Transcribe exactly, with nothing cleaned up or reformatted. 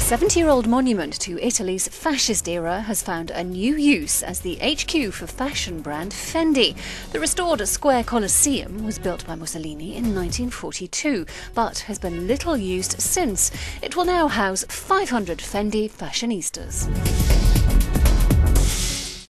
seventy-year-old monument to Italy's fascist era has found a new use as the H Q for fashion brand Fendi. The restored square Colosseum was built by Mussolini in nineteen forty-two, but has been little used since. It will now house five hundred Fendi fashionistas.